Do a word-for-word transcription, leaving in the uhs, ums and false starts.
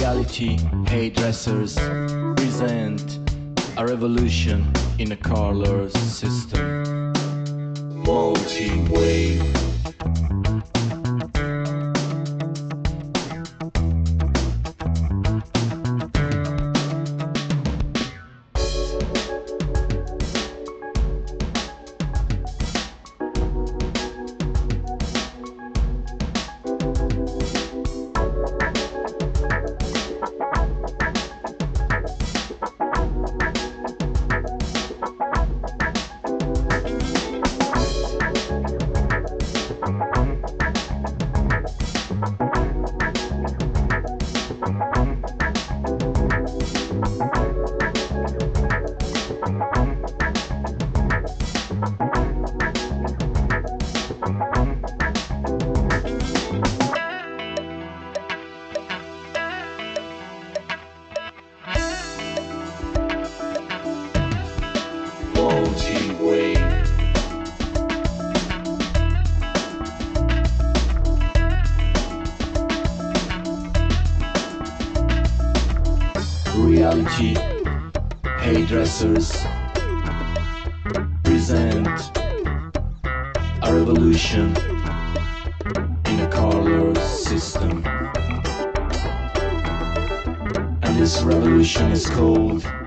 Reality hairdressers present a revolution in a color system. Multi-wave. Multi-wave. Reality hairdressers present a revolution in a color system, and this revolution is called